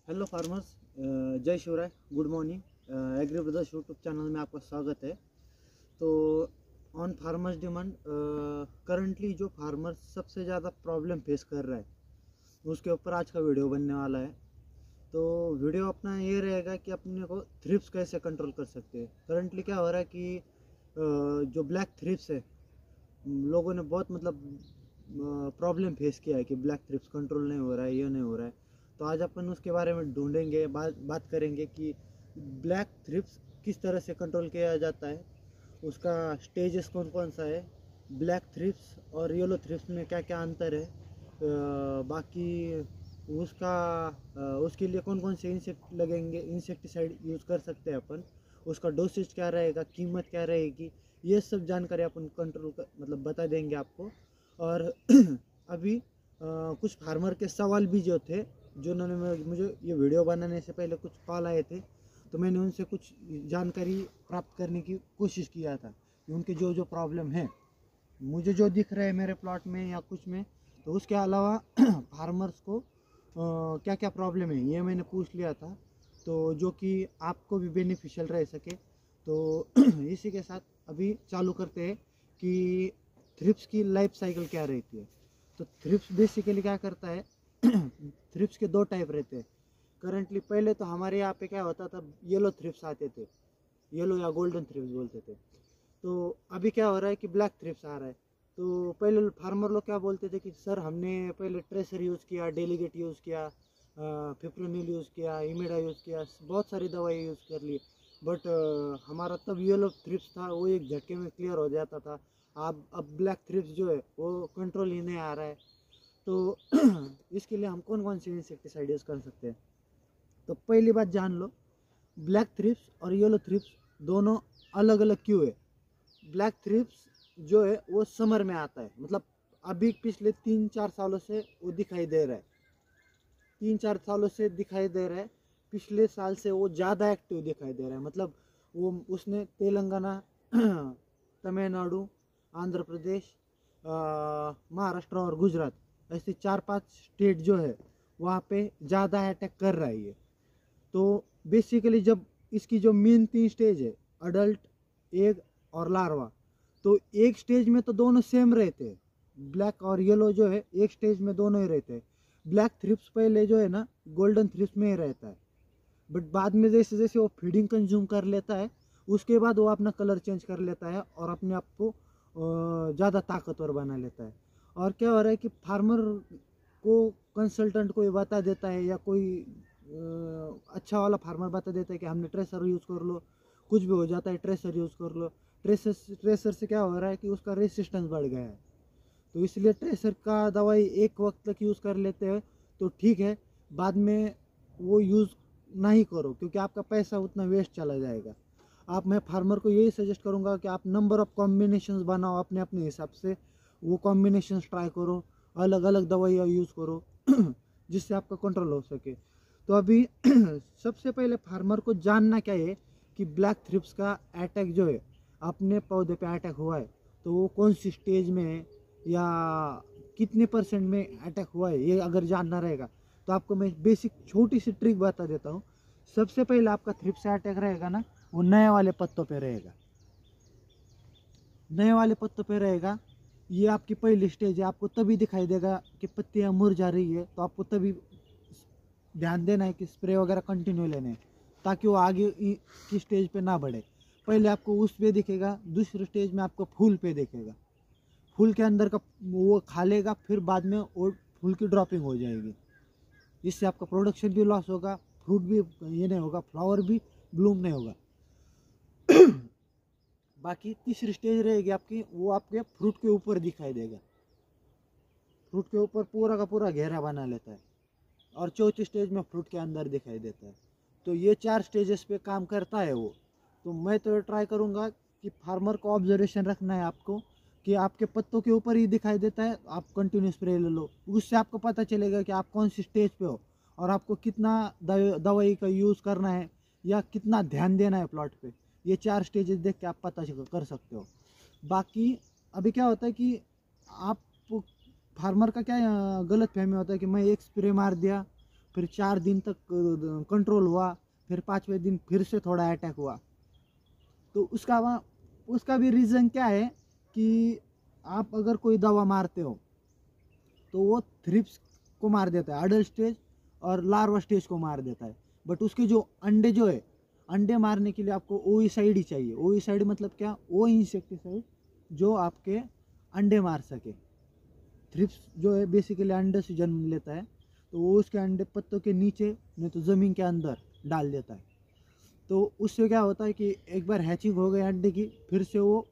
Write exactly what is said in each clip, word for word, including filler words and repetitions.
Hello farmers, जय Shivray, good morning. Agri brothers YouTube channel में आपका स्वागत है। तो ऑन फार्मर्स डिमांड, करंटली जो फार्मर्स सबसे ज़्यादा प्रॉब्लम फेस कर रहा है उसके ऊपर आज का वीडियो बनने वाला है। तो वीडियो अपना ये रहेगा कि अपने को थ्रिप्स कैसे कंट्रोल कर सकते हैं। करंटली क्या हो रहा है कि uh, जो ब्लैक थ्रिप्स है, लोगों ने बहुत मतलब प्रॉब्लम फेस किया है कि ब्लैक थ्रिप्स कंट्रोल नहीं हो रहा है, ये नहीं हो रहा है। तो आज अपन उसके बारे में ढूंढेंगे, बात बात करेंगे कि ब्लैक थ्रिप्स किस तरह से कंट्रोल किया जाता है, उसका स्टेजेस कौन कौन सा है, ब्लैक थ्रिप्स और येलो थ्रिप्स में क्या क्या अंतर है, आ, बाकी उसका आ, उसके लिए कौन कौन से इंसेक्ट लगेंगे, इंसेक्टिसाइड यूज़ कर सकते हैं अपन, उसका डोसेज क्या रहेगा, कीमत क्या रहेगी, ये सब जानकारी अपन कंट्रोल कर मतलब बता देंगे आपको। और अभी आ, कुछ फार्मर के सवाल भी जो थे, जिन्होंने मुझे ये वीडियो बनाने से पहले कुछ कॉल आए थे, तो मैंने उनसे कुछ जानकारी प्राप्त करने की कोशिश किया था कि उनके जो जो प्रॉब्लम है, मुझे जो दिख रहा है मेरे प्लॉट में या कुछ में, तो उसके अलावा फार्मर्स को आ, क्या क्या प्रॉब्लम है ये मैंने पूछ लिया था, तो जो कि आपको भी बेनिफिशियल रह सके। तो इसी के साथ अभी चालू करते हैं कि थ्रिप्स की लाइफ साइकिल क्या रहती है। तो थ्रिप्स बेसिकली क्या करता है, थ्रिप्स के दो टाइप रहते हैं करंटली। पहले तो हमारे यहाँ पे क्या होता था, येलो थ्रिप्स आते थे, येलो या गोल्डन थ्रिप्स बोलते थे। तो अभी क्या हो रहा है कि ब्लैक थ्रिप्स आ रहा है। तो पहले फार्मर लोग क्या बोलते थे कि सर हमने पहले ट्रेसर यूज़ किया, डेलीगेट यूज़ किया, फिप्रोनिल यूज़ किया, इमिडा यूज़ किया, बहुत सारी दवाई यूज़ कर ली, बट हमारा तब येलो थ्रिप्स था वो एक झटके में क्लियर हो जाता था। अब अब ब्लैक थ्रिप्स जो है वो कंट्रोल ही नहीं आ रहा है। तो इसके लिए हम कौन कौन से इंसेक्टिसाइड यूज़ कर सकते हैं। तो पहली बात जान लो, ब्लैक थ्रिप्स और येलो थ्रिप्स दोनों अलग अलग क्यों है। ब्लैक थ्रिप्स जो है वो समर में आता है, मतलब अभी पिछले तीन चार सालों से वो दिखाई दे रहा है, तीन चार सालों से दिखाई दे रहा है। पिछले साल से वो ज़्यादा एक्टिव दिखाई दे रहा है, मतलब वो उसने तेलंगाना, तमिलनाडु, आंध्र प्रदेश, महाराष्ट्र और गुजरात, ऐसे चार पांच स्टेट जो है वहाँ पे ज़्यादा अटैक कर रहा है ये। तो बेसिकली जब इसकी जो मेन तीन स्टेज है, अडल्ट, एग और लार्वा, तो एक स्टेज में तो दोनों सेम रहते हैं, ब्लैक और येलो जो है एक स्टेज में दोनों ही रहते हैं। ब्लैक थ्रिप्स पहले जो है ना गोल्डन थ्रिप्स में ही रहता है, बट बाद में जैसे जैसे वो फीडिंग कंज्यूम कर लेता है उसके बाद वो अपना कलर चेंज कर लेता है और अपने आप को ज़्यादा ताकतवर बना लेता है। और क्या हो रहा है कि फार्मर को कंसल्टेंट कोई बता देता है या कोई अच्छा वाला फार्मर बता देता है कि हमने ट्रेसर यूज़ कर लो, कुछ भी हो जाता है ट्रेसर यूज़ कर लो। ट्रेसर ट्रेसर से क्या हो रहा है कि उसका रेसिस्टेंस बढ़ गया है, तो इसलिए ट्रेसर का दवाई एक वक्त तक यूज़ कर लेते हैं तो ठीक है, बाद में वो यूज़ नहीं करो क्योंकि आपका पैसा उतना वेस्ट चला जाएगा। आप, मैं फार्मर को यही सजेस्ट करूँगा कि आप नंबर ऑफ़ कॉम्बिनेशंस बनाओ अपने अपने हिसाब से, वो कॉम्बिनेशंस ट्राई करो, अलग अलग दवाइयाँ यूज़ करो जिससे आपका कंट्रोल हो सके। तो अभी सबसे पहले फार्मर को जानना क्या है कि ब्लैक थ्रिप्स का अटैक जो है अपने पौधे पे अटैक हुआ है तो वो कौन सी स्टेज में है या कितने परसेंट में अटैक हुआ है, ये अगर जानना रहेगा तो आपको मैं बेसिक छोटी सी ट्रिक बता देता हूँ। सबसे पहले आपका थ्रिप्स अटैक रहेगा ना, वो नए वाले पत्तों पे रहेगा, नए वाले पत्तों पे रहेगा। ये आपकी पहली स्टेज है, आपको तभी दिखाई देगा कि पत्तियाँ मुरझा रही है, तो आपको तभी ध्यान देना है कि स्प्रे वगैरह कंटिन्यू लेने हैं ताकि वो आगे की स्टेज पे ना बढ़े। पहले आपको उस पे दिखेगा, दूसरी स्टेज में आपको फूल पे दिखेगा, फूल के अंदर का वो खा लेगा, फिर बाद में वो फूल की ड्रॉपिंग हो जाएगी, इससे आपका प्रोडक्शन भी लॉस होगा, फ्रूट भी ये नहीं होगा, फ्लावर भी ब्लूम नहीं होगा। बाकी तीसरी स्टेज रहेगी आपकी, वो आपके फ्रूट के ऊपर दिखाई देगा, फ्रूट के ऊपर पूरा का पूरा घेरा बना लेता है, और चौथी स्टेज में फ्रूट के अंदर दिखाई देता है। तो ये चार स्टेजेस पे काम करता है वो। तो मैं तो ट्राई करूँगा कि फार्मर को ऑब्जर्वेशन रखना है आपको कि आपके पत्तों के ऊपर ही दिखाई देता है, आप कंटिन्यू स्प्रे ले लो, उससे आपको पता चलेगा कि आप कौन सी स्टेज पे हो और आपको कितना दवाई का यूज़ करना है या कितना ध्यान देना है प्लॉट पे। ये चार स्टेजेस देख के आप पता कर सकते हो। बाकी अभी क्या होता है कि आप फार्मर का क्या गलत फहमी होता है कि मैं एक स्प्रे मार दिया, फिर चार दिन तक कंट्रोल हुआ, फिर पाँचवें दिन फिर से थोड़ा अटैक हुआ। तो उसका वहाँ उसका भी रीज़न क्या है कि आप अगर कोई दवा मारते हो तो वो थ्रिप्स को मार देता है, अडल्ट स्टेज और लार्वा स्टेज को मार देता है। बट उसके जो अंडे जो है, अंडे मारने के लिए आपको ओविसाइड ही चाहिए। ओविसाइड मतलब क्या, वो इंसेक्टिसाइड जो आपके अंडे मार सके। थ्रिप्स जो है बेसिकली अंडे से जन्म लेता है, तो वो उसके अंडे पत्तों के नीचे नहीं तो ज़मीन के अंदर डाल देता है। तो उससे क्या होता है कि एक बार हैचिंग हो गई अंडे की, फिर से वो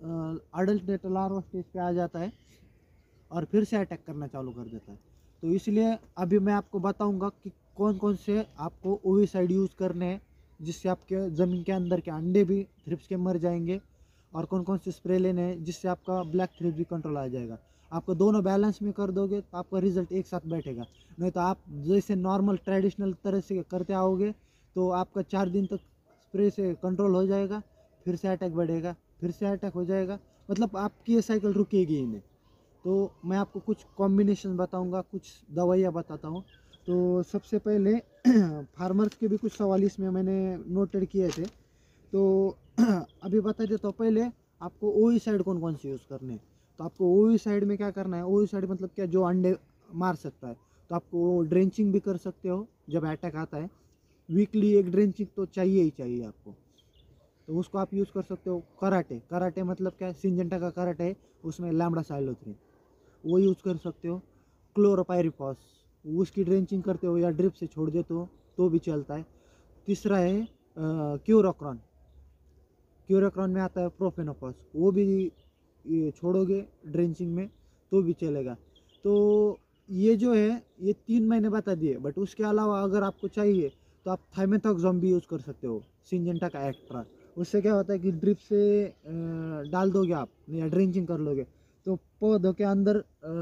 अडल्ट लार्वा स्टेज पे आ जाता है और फिर से अटैक करना चालू कर देता है। तो इसलिए अभी मैं आपको बताऊंगा कि कौन कौन से आपको ओविसाइड यूज़ करने हैं जिससे आपके ज़मीन के अंदर के अंडे भी थ्रिप्स के मर जाएंगे, और कौन कौन से स्प्रे लेने हैं जिससे आपका ब्लैक थ्रिप्स भी कंट्रोल आ जाएगा। आपको दोनों बैलेंस में कर दोगे तो आपका रिजल्ट एक साथ बैठेगा। नहीं तो आप जैसे नॉर्मल ट्रेडिशनल तरह से करते आओगे तो आपका चार दिन तक स्प्रे से कंट्रोल हो जाएगा, फिर से अटैक बढ़ेगा, फिर से अटैक हो जाएगा, मतलब आपकी ये साइकिल रुकेगी ही नहीं। तो मैं आपको कुछ कॉम्बिनेशन बताऊंगा, कुछ दवाइयाँ बताता हूँ। तो सबसे पहले फार्मर्स के भी कुछ सवाल इसमें मैंने नोटेड किए थे, तो अभी बता देता हूँ। पहले आपको ओविसाइड कौन कौन से यूज़ करने हैं। तो आपको ओविसाइड में क्या करना है, ओविसाइड मतलब क्या, जो अंडे मार सकता है। तो आपको ड्रेंचिंग भी कर सकते हो जब अटैक आता है, वीकली एक ड्रेंचिंग तो चाहिए ही चाहिए आपको, तो उसको आप यूज़ कर सकते हो। कराटे, कराटे मतलब क्या है, सिंजेंटा का कराटे है, उसमें लैम्बडा साइलोथ्रिन, वो यूज़ कर सकते हो। क्लोरोपायरिफॉस, उसकी ड्रेंचिंग करते हो या ड्रिप से छोड़ देते हो तो भी चलता है। तीसरा है क्यूरोक्रॉन, क्यूरोक्रॉन में आता है प्रोफेनोफॉस, वो भी ये छोड़ोगे ड्रेंचिंग में तो भी चलेगा। तो ये जो है ये तीन महीने बता दिए, बट उसके अलावा अगर आपको चाहिए तो आप थाइमेथॉक्सम भी यूज़ कर सकते हो, सिंजेंटा का एक्स्ट्रा। उससे क्या होता है कि ड्रिप से डाल दोगे आप या ड्रेंचिंग कर लोगे तो पौधों के अंदर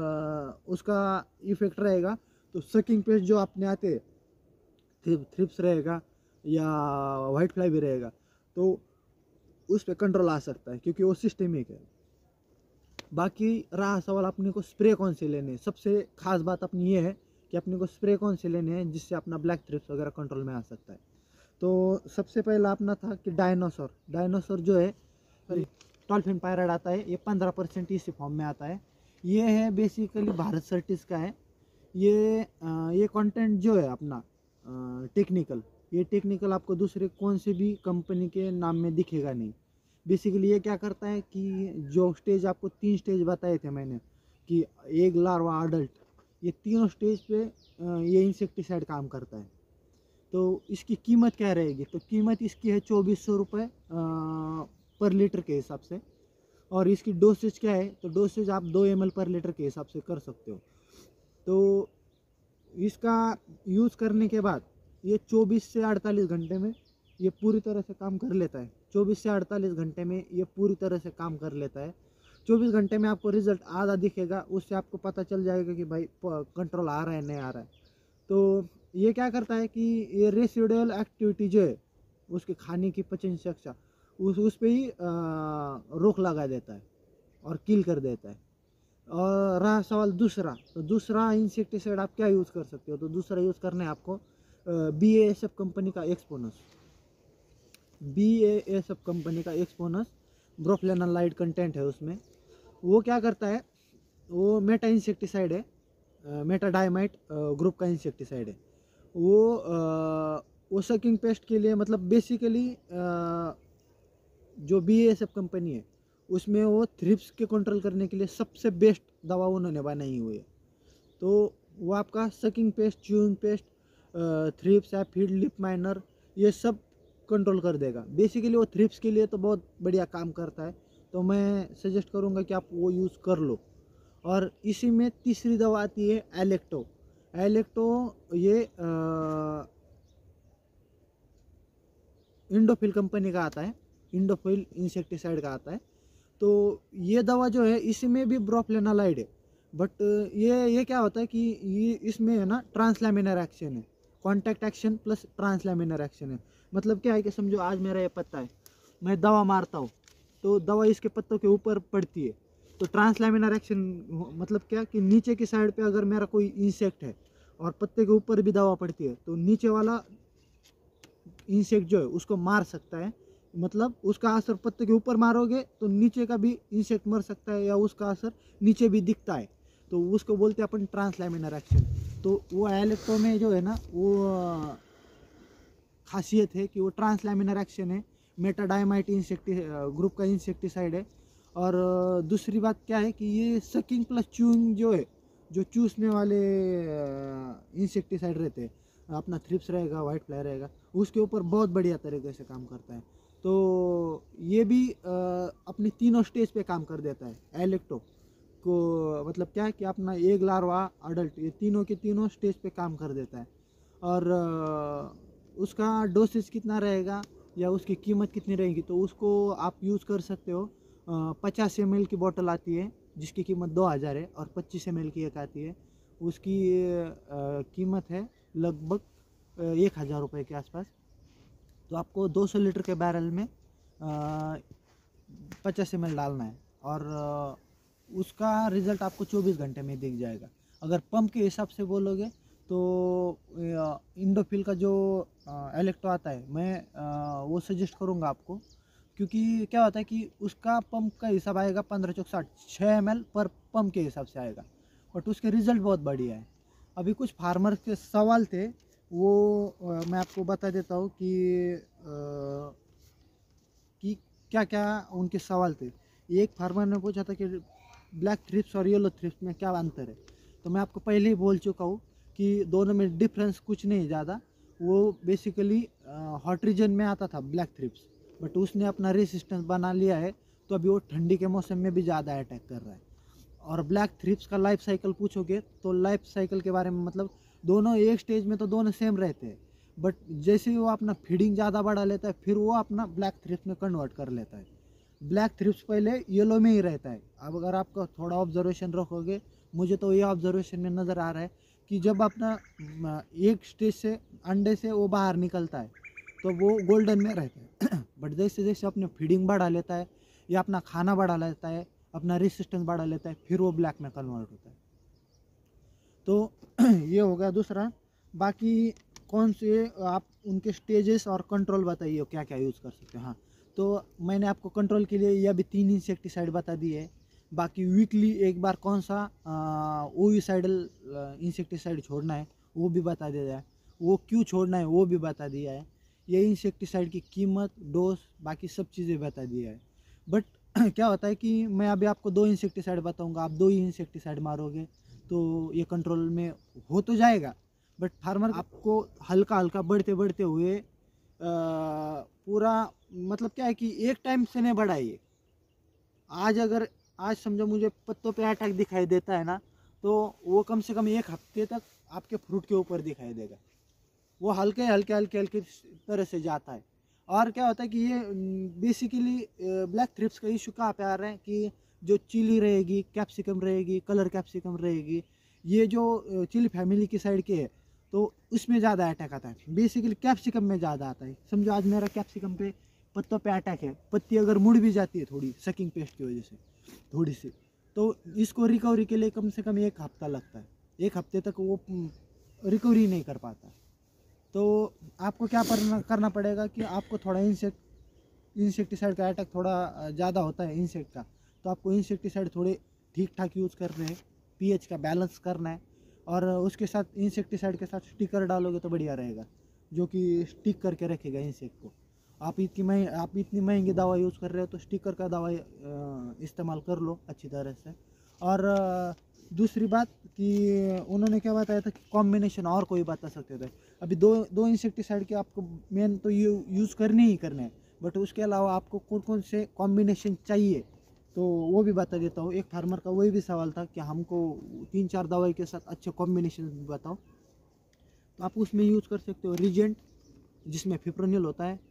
उसका इफेक्ट रहेगा। तो सकिंग पेस्ट जो अपने आते थ्रिप्स रहेगा या वाइट फ्लाई भी रहेगा, तो उस पर कंट्रोल आ सकता है क्योंकि वो सिस्टेमिक है। बाकी रहा सवाल अपने को स्प्रे कौन से लेने हैं। सबसे खास बात अपनी ये है कि अपने को स्प्रे कौन से लेने हैं जिससे अपना ब्लैक थ्रिप्स वगैरह कंट्रोल में आ सकता है। तो सबसे पहला अपना था कि डायनासोर, डायनासोर जो है टॉल्फिन पायराइड आता है, ये पंद्रह परसेंट इसी फॉर्म में आता है। ये है बेसिकली भारत सर्टिस का है। ये आ, ये कंटेंट जो है अपना टेक्निकल, ये टेक्निकल आपको दूसरे कौन से भी कंपनी के नाम में दिखेगा नहीं। बेसिकली ये क्या करता है कि जो स्टेज आपको तीन स्टेज बताए थे मैंने कि एक लार्वा अडल्ट, ये तीनों स्टेज पे ये इंसेक्टिसाइड काम करता है। तो इसकी कीमत क्या रहेगी, तो कीमत इसकी है चौबीस सौ रुपये पर लीटर के हिसाब से। और इसकी डोसेज क्या है, तो डोसेज आप दो एम एल पर लीटर के हिसाब से कर सकते हो। तो इसका यूज़ करने के बाद ये चौबीस से अड़तालीस घंटे में ये पूरी तरह से काम कर लेता है। चौबीस से अड़तालीस घंटे में ये पूरी तरह से काम कर लेता है। चौबीस घंटे में आपको रिजल्ट आधा दिखेगा, उससे आपको पता चल जाएगा कि भाई कंट्रोल आ रहा है नहीं आ रहा है। तो ये क्या करता है कि ये रेसिडुअल एक्टिविटी जो है उसके खाने की पचन शक्ति उस उस पर ही रोक लगा देता है और किल कर देता है। और रहा सवाल दूसरा, तो दूसरा इंसेक्टिसाइड आप क्या यूज़ कर सकते हो, तो दूसरा यूज़ करना है आपको B A S F company का Exponus. B A S F company का एक्सपोनस ब्रोफ्लेनालाइड कंटेंट है उसमें। वो क्या करता है, वो मेटा इंसेक्टिसाइड है, मेटाडाइमाइट ग्रुप का इंसेक्टिसाइड है। वो आ, वो सकिंग पेस्ट के लिए, मतलब बेसिकली जो B A S F company है उसमें वो थ्रिप्स के कंट्रोल करने के लिए सबसे बेस्ट दवा उन्होंने बनाई हुई है। तो वो आपका sucking pest, chewing pest, thrips या फीड लिप माइनर, ये सब कंट्रोल कर देगा। बेसिकली वो थ्रिप्स के लिए तो बहुत बढ़िया काम करता है, तो मैं सजेस्ट करूँगा कि आप वो यूज़ कर लो। और इसी में तीसरी दवा आती है एलेक्टो। एलेक्टो ये इंडोफिल कंपनी का आता है, इंडोफिल इंसेक्टिसाइड का आता है। तो ये दवा जो है इसमें भी ब्रोफ्लेनालाइड है, बट ये ये क्या होता है कि ये इसमें है ना ट्रांसलैमिनर एक्शन है, contact action plus translaminar action है। मतलब क्या है कि समझो आज मेरा ये पत्ता है, मैं दवा मारता हूँ तो दवा इसके पत्तों के ऊपर पड़ती है, तो ट्रांसलैमिनर एक्शन मतलब क्या कि नीचे की साइड पे अगर मेरा कोई इंसेक्ट है और पत्ते के ऊपर भी दवा पड़ती है, तो नीचे वाला इंसेक्ट जो है उसको मार सकता है। मतलब उसका असर पत्ते के ऊपर मारोगे तो नीचे का भी इंसेक्ट मर सकता है, या उसका असर नीचे भी दिखता है, तो उसको बोलते हैं अपन ट्रांसलैमिनर एक्शन। तो वो एलेक्टो में जो है ना वो खासियत है कि वो ट्रांसलैमिनर एक्शन है, मेटाडाइमाइट इंसेक्टि ग्रुप का इंसेक्टिसाइड है। और दूसरी बात क्या है कि ये सकिंग प्लस च्यूइंग जो है, जो चूसने वाले इंसेक्टिसाइड रहते हैं, अपना थ्रिप्स रहेगा, वाइट फ्लाई रहेगा, उसके ऊपर बहुत बढ़िया तरीके से काम करता है। तो ये भी अपनी तीनों स्टेज पे काम कर देता है एलेक्टो को। मतलब क्या है कि अपना एक लार्वा, अडल्ट, ये तीनों के तीनों स्टेज पे काम कर देता है। और उसका डोसेज कितना रहेगा या उसकी कीमत कितनी रहेगी, तो उसको आप यूज़ कर सकते हो। पचास एम एल की बोतल आती है जिसकी कीमत दो हज़ार है, और पच्चीस एम एल की एक आती है, उसकी कीमत है लगभग एक हज़ार रुपये के आसपास। तो आपको दो सौ लीटर के बैरल में पचास एम एल डालना है, और आ, उसका रिज़ल्ट आपको चौबीस घंटे में दिख जाएगा। अगर पंप के हिसाब से बोलोगे तो इंडोफिल का जो एलेक्टो आता है, मैं आ, वो सजेस्ट करूँगा आपको, क्योंकि क्या होता है कि उसका पंप का हिसाब आएगा पंद्रह चौक साठ छः एम एल पर पंप के हिसाब से आएगा, बट उसके रिज़ल्ट बहुत बढ़िया है। अभी कुछ फार्मर के सवाल थे, वो आ, मैं आपको बता देता हूँ कि आ, कि क्या क्या उनके सवाल थे। एक फार्मर ने पूछा था कि ब्लैक थ्रिप्स और येलो थ्रिप्स में क्या अंतर है, तो मैं आपको पहले ही बोल चुका हूँ कि दोनों में डिफरेंस कुछ नहीं ज़्यादा। वो बेसिकली हॉट रीजन में आता था ब्लैक थ्रिप्स, बट उसने अपना रेसिस्टेंस बना लिया है, तो अभी वो ठंडी के मौसम में भी ज़्यादा अटैक कर रहा है। और ब्लैक थ्रिप्स का लाइफ साइकिल पूछोगे तो लाइफ साइकिल के बारे में, मतलब दोनों एक स्टेज में तो दोनों सेम रहते हैं, बट जैसे ही वो अपना फीडिंग ज़्यादा बढ़ा लेता है, फिर वो अपना ब्लैक थ्रिप्स में कन्वर्ट कर लेता है। ब्लैक थ्रिप्स पहले येलो में ही रहता है। अब अगर आपका थोड़ा ऑब्जर्वेशन रखोगे, मुझे तो ये ऑब्जर्वेशन में नज़र आ रहा है कि जब अपना एक स्टेज से अंडे से वो बाहर निकलता है तो वो गोल्डन में रहता है, बट जैसे जैसे अपने फीडिंग बढ़ा लेता है या अपना खाना बढ़ा लेता है, अपना रेसिस्टेंस बढ़ा लेता है, फिर वो ब्लैक में कन्वर्ट होता है। तो ये हो गया दूसरा। बाकी कौन से आप उनके स्टेजेस और कंट्रोल बताइए क्या क्या यूज़ कर सकते हो। हाँ, तो मैंने आपको कंट्रोल के लिए ये अभी तीन इंसेक्टिसाइड बता दिए है। बाकी वीकली एक बार कौन सा ओविसाइडल इंसेक्टिसाइड छोड़ना है वो भी बता दिया है, वो क्यों छोड़ना है वो भी बता दिया है। ये इंसेक्टिसाइड की कीमत, डोज, बाकी सब चीज़ें बता दिया है। बट क्या होता है कि मैं अभी आपको दो इंसेक्टिसाइड बताऊंगा, आप दो ही इंसेक्टिसाइड मारोगे तो ये कंट्रोल में हो तो जाएगा, बट फार्मर आपको हल्का हल्का बढ़ते बढ़ते हुए आ, पूरा, मतलब क्या है कि एक टाइम से नहीं बढ़ाइए। आज अगर आज समझो मुझे पत्तों पे अटैक दिखाई देता है ना, तो वो कम से कम एक हफ्ते तक आपके फ्रूट के ऊपर दिखाई देगा। वो हल्के हल्के हल्के हल्के तरह से जाता है। और क्या होता है कि ये बेसिकली ब्लैक थ्रिप्स का इशू कहाँ पे आ रहा है कि जो चिली रहेगी, कैप्सिकम रहेगी, कलर कैप्सिकम रहेगी, ये जो चिली फैमिली की साइड के है, तो उसमें ज़्यादा अटैक आता है। बेसिकली कैप्सिकम में ज़्यादा आता है। समझो आज मेरा कैप्सिकम पे पत्तों पे अटैक है, पत्ती अगर मुड़ भी जाती है थोड़ी सकिंग पेस्ट की वजह से थोड़ी सी, तो इसको रिकवरी के लिए कम से कम एक हफ्ता लगता है। एक हफ्ते तक वो रिकवरी नहीं कर पाता। तो आपको क्या करना पड़ेगा कि आपको थोड़ा इंसेक्ट इंसेक्टिसाइड का अटैक थोड़ा ज़्यादा होता है इंसेक्ट का, तो आपको इंसेक्टिसाइड थोड़े ठीक ठाक यूज़ करने हैं, पीएच का बैलेंस करना है, और उसके साथ इंसेक्टिसाइड के साथ स्टिकर डालोगे तो बढ़िया रहेगा, जो कि स्टिक करके रखेगा इंसेक्ट को। आप इतनी महंगी आप इतनी महंगी दवा यूज़ कर रहे हो तो स्टिकर का दवा इस्तेमाल कर लो अच्छी तरह से। और दूसरी बात कि उन्होंने क्या बताया था कि कॉम्बिनेशन और कोई बता सकते थे। अभी दो दो इंसेक्टिसाइड के आपको मेन तो ये यूज़ करने ही करने हैं, बट उसके अलावा आपको कौन कौन से कॉम्बिनेशन चाहिए तो वो भी बता देता हूँ। एक फार्मर का वही भी सवाल था कि हमको तीन चार दवाई के साथ अच्छे कॉम्बिनेशन बताओ, तो आप उसमें यूज़ कर सकते हो रिजेंट, जिसमें फिप्रोनिल होता है,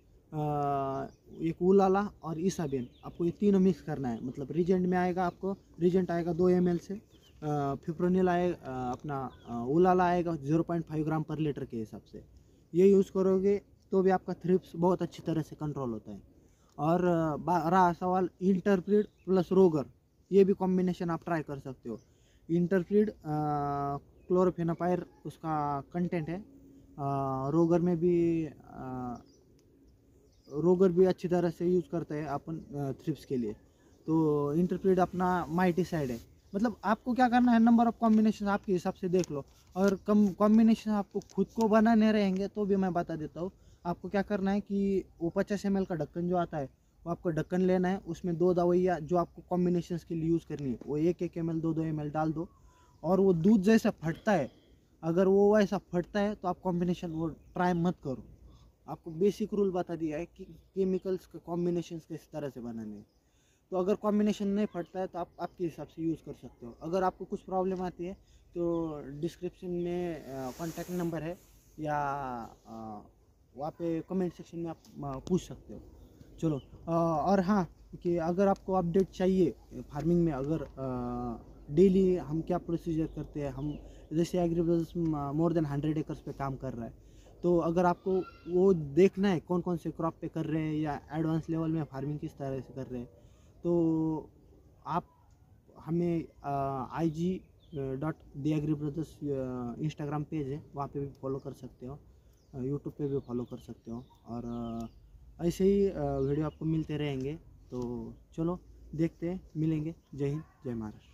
एक उलाला और ईसाबेन। आपको ये तीनों मिक्स करना है। मतलब रिजेंट में आएगा, आपको रिजेंट आएगा दो एम एल से, फिप्रोनिल आएगा, अपना उलाला आएगा ज़ीरो पॉइंट फाइव ग्राम पर लीटर के हिसाब से। ये यूज़ करोगे तो भी आपका थ्रिप्स बहुत अच्छी तरह से कंट्रोल होता है। और रहा सवाल इंटरप्रीड प्लस रोगर, ये भी कॉम्बिनेशन आप ट्राई कर सकते हो। इंटरप्रीड क्लोरोफेनापायर उसका कंटेंट है। आ, रोगर में भी आ, रोगर भी अच्छी तरह से यूज़ करते हैं अपन थ्रिप्स के लिए। तो इंटरप्रेट अपना माइटी साइड है, मतलब आपको क्या करना है, नंबर ऑफ कॉम्बिनेशन आपके हिसाब से देख लो। अगर कम कॉम्बिनेशन आपको खुद को बनाने रहेंगे तो भी मैं बता देता हूँ। आपको क्या करना है कि वो पचास एम एल का ढक्कन जो आता है वो आपको ढक्कन लेना है, उसमें दो दवाइयाँ जो आपको कॉम्बिनेशन के लिए यूज़ करनी है वो एक एक एम एल दो दो एम एल डाल दो। और वो दूध जैसा फटता है, अगर वो वैसा फटता है तो आप कॉम्बिनेशन वो ट्राई मत करो। आपको बेसिक रूल बता दिया है कि केमिकल्स के कॉम्बिनेशन किस तरह से बनाने हैं। तो अगर कॉम्बिनेशन नहीं फटता है तो आप आपके हिसाब से यूज़ कर सकते हो। अगर आपको कुछ प्रॉब्लम आती है तो डिस्क्रिप्शन में कॉन्टैक्ट नंबर है, या वहाँ पे कमेंट सेक्शन में आप आ, पूछ सकते हो। चलो आ, और हाँ, कि अगर आपको अपडेट चाहिए फार्मिंग में, अगर डेली हम क्या प्रोसीजर करते हैं, हम जैसे Agri Brothers more than hundred acres पे काम कर रहा है, तो अगर आपको वो देखना है कौन कौन से क्रॉप पे कर रहे हैं या एडवांस लेवल में फार्मिंग किस तरह से कर रहे हैं, तो आप हमें I G dot the Agri Brothers Instagram page है, वहाँ पे भी फॉलो कर सकते हो, यूट्यूब पे भी फॉलो कर सकते हो। और अ, ऐसे ही वीडियो आपको मिलते रहेंगे। तो चलो देखते हैं, मिलेंगे। जय हिंद, जय महाराष्ट्र।